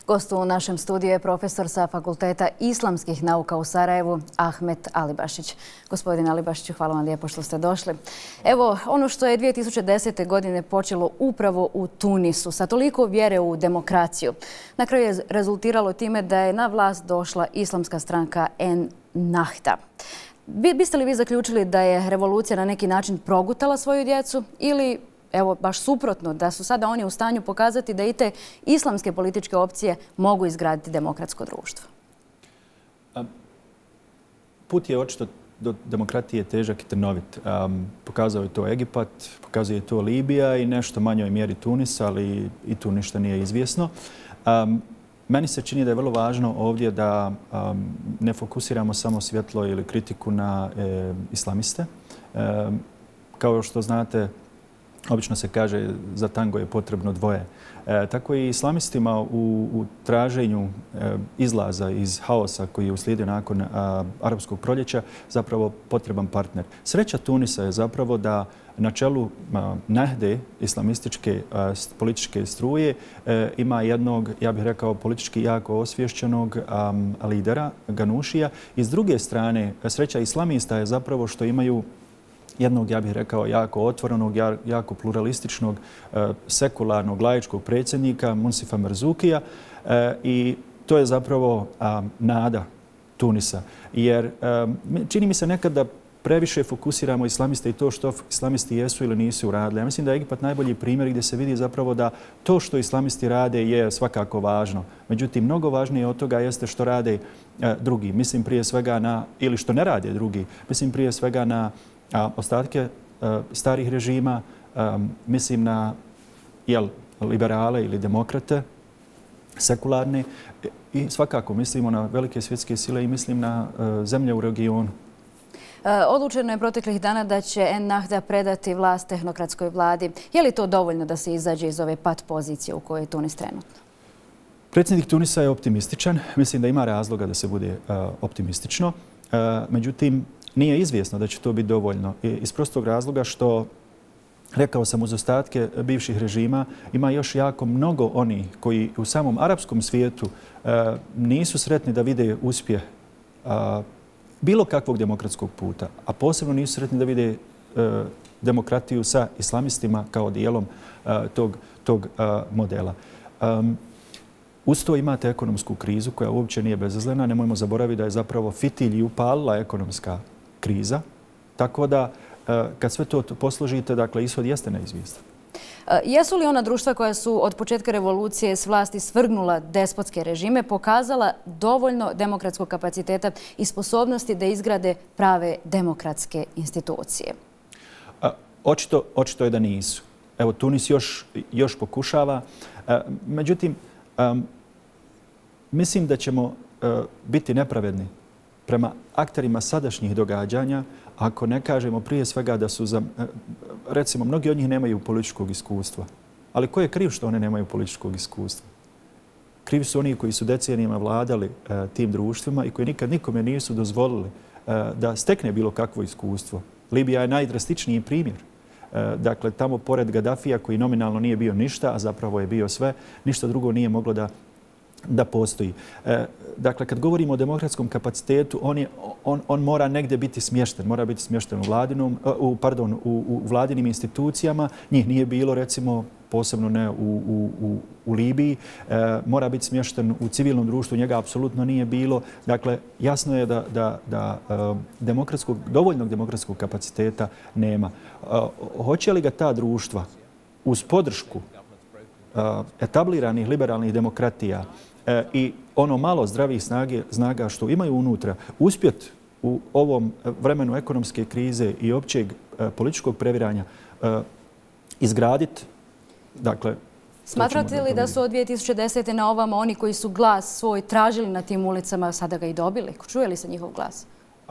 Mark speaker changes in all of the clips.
Speaker 1: Gost u našem studiju je profesor sa Fakulteta islamskih nauka u Sarajevu, Ahmet Alibašić. Gospodine Alibašiću, hvala vam lijepo što ste došli. Evo, ono što je 2010. godine počelo upravo u Tunisu, sa toliko vjere u demokraciju, na kraju je rezultiralo time da je na vlast došla islamska stranka Ennahda. Biste li vi zaključili da je revolucija na neki način progutala svoju djecu ili, evo, baš suprotno, da su sada oni u stanju pokazati da i te islamske političke opcije mogu izgraditi demokratsko društvo?
Speaker 2: Put je očito do demokratije težak i trnovit. Pokazao je to Egipat, pokazuje to Libija i nešto manjoj mjeri Tunis, ali i tu ništa nije izvjesno. Meni se čini da je vrlo važno ovdje da ne fokusiramo samo svjetlo ili kritiku na islamiste. Kao što znate, obično se kaže za tango je potrebno dvoje. Tako i islamistima u traženju izlaza iz haosa koji je uslijedio nakon arapskog proljeća zapravo potreban partner. Sreća Tunisa je zapravo da na čelu Nahde, islamističke političke struje, ima jednog, ja bih rekao, politički jako osvješćenog lidera, Ganušija. I s druge strane, sreća islamista je zapravo što imaju jednog, ja bih rekao, jako otvorenog, jako pluralističnog, sekularnog, laičkog predsjednika, Munsifa Marzukija. I to je zapravo nada Tunisa. Jer čini mi se nekad da previše fokusiramo islamiste i to što islamisti jesu ili nisu uradili. Ja mislim da je Egipat najbolji primjer gdje se vidi zapravo da to što islamisti rade je svakako važno. Međutim, mnogo važnije od toga jeste što rade drugi. Mislim prije svega na, ili što ne rade drugi, mislim prije svega na ostatke starih režima, mislim na liberale ili demokrate, sekularne i svakako mislimo na velike svjetske sile i mislim na zemlje u regionu.
Speaker 1: Odlučeno je proteklih dana da će Ennahda predati vlast tehnokratskoj vladi. Je li to dovoljno da se izađe iz ove pat pozicije u kojoj je Tunis trenutno?
Speaker 2: Predsjednik Tunisa je optimističan. Mislim da ima razloga da se bude optimistično. Međutim, nije izvjesno da će to biti dovoljno. Iz prostog razloga što, rekao sam, uz ostatke bivših režima ima još jako mnogo onih koji u samom arapskom svijetu nisu sretni da vide uspjeh bilo kakvog demokratskog puta, a posebno nisu sretni da vide demokratiju sa islamistima kao dijelom tog modela. Uz to imate ekonomsku krizu koja uopće nije bezazlena. Nemojmo zaboraviti da je zapravo fitilj i upalila ekonomska kriza. Tako da, kad sve to posložite, dakle, ishod jeste neizvjestan.
Speaker 1: Jesu li ona društva koja su od početka revolucije s vlasti svrgnula despotske režime pokazala dovoljno demokratskog kapaciteta i sposobnosti da izgrade prave demokratske institucije?
Speaker 2: Očito je da nisu. Evo, Tunis još pokušava. Međutim, mislim da ćemo biti nepravedni prema akterima sadašnjih događanja ako ne kažemo prije svega da su, recimo, mnogi od njih nemaju političkog iskustva. Ali ko je kriv što one nemaju političkog iskustva? Krivi su oni koji su decenijama vladali tim društvima i koji nikad nikome nisu dozvolili da stekne bilo kakvo iskustvo. Libija je najdrastičniji primjer. Dakle, tamo pored Gaddafija koji nominalno nije bio ništa, a zapravo je bio sve, ništa drugo nije moglo da postoji. Dakle, kad govorimo o demokratskom kapacitetu, on mora negdje biti smješten. Mora biti smješten u vladinim institucijama. Njih nije bilo, recimo, posebno ne u Libiji. Mora biti smješten u civilnom društvu. Njega apsolutno nije bilo. Dakle, jasno je da dovoljnog demokratskog kapaciteta nema. Hoće li ga ta društva uz podršku etabliranih liberalnih demokratija i ono malo zdravih snaga što imaju unutra uspjet u ovom vremenu ekonomske krize i općeg političkog previranja izgraditi? Dakle,
Speaker 1: smatrate li da su od 2010. na ovamo oni koji su glas svoj tražili na tim ulicama sada ga i dobili? Čuje li se njihov glas?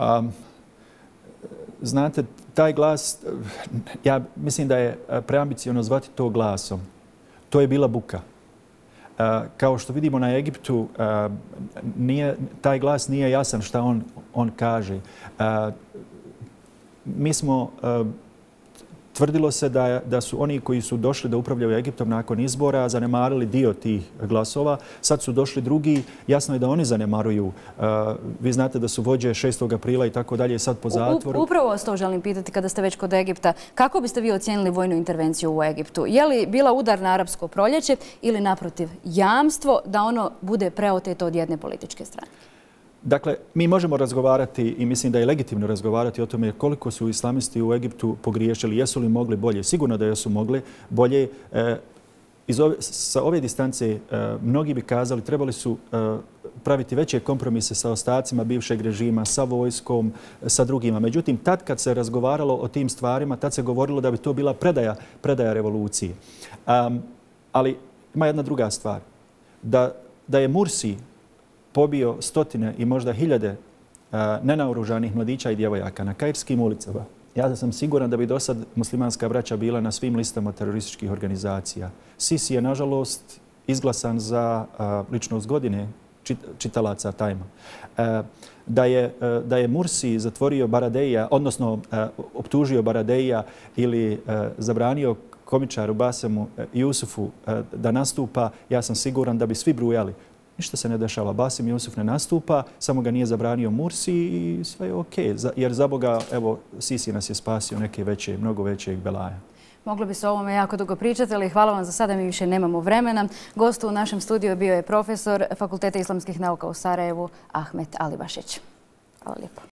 Speaker 2: Znate, taj glas, ja mislim da je preambiciozno zvati to glasom. To je bila buka. Kao što vidimo na Egiptu, taj glas nije jasan šta on kaže. Mi smo tvrdilo se da su oni koji su došli da upravljaju Egiptom nakon izbora zanemarili dio tih glasova. Sad su došli drugi. Jasno je da oni zanemaruju. Vi znate da su vođe 6. aprila i tako dalje sad po zatvoru.
Speaker 1: Upravo vas to želim pitati kada ste već kod Egipta. Kako biste vi ocijenili vojnu intervenciju u Egiptu? Je li bila udar na arapsko proljeće ili naprotiv jamstvo da ono bude preoteto od jedne političke strane?
Speaker 2: Dakle, mi možemo razgovarati i mislim da je legitimno razgovarati o tome koliko su islamisti u Egiptu pogriješili, jesu li mogli bolje. Sigurno da jesu mogli bolje. Sa ove distance mnogi bi kazali trebali su praviti veće kompromise sa ostacima bivšeg režima, sa vojskom, sa drugima. Međutim, tad kad se razgovaralo o tim stvarima, tad se govorilo da bi to bila predaja revoluciji. Ali ima jedna druga stvar. Da je Mursi pobio stotine i možda hiljade nenaoružanih mladića i djevojaka na kairskim ulicama, ja sam siguran da bi do sad muslimanska braća bila na svim listama terorističkih organizacija. Sisi je, nažalost, izglasan za ličnost godine čitalaca Tajma. Da je Mursi zatvorio Baradeja, odnosno optužio Baradeja ili zabranio komičaru Basemu Jusufu da nastupa, ja sam siguran da bi svi brujali. Ništa se ne dešava. Basim Jusuf ne nastupa, samo ga nije zabranio Mursi i sve je okej. Jer za Boga, evo, Sisi nas je spasio neke veće, mnogo većeg belaja.
Speaker 1: Moglo bi se o ovome jako dugo pričati, ali hvala vam za sada, mi više nemamo vremena. Gost u našem studiju bio je profesor Fakulteta islamskih nauka u Sarajevu, Ahmet Alibašić. Hvala lijepo.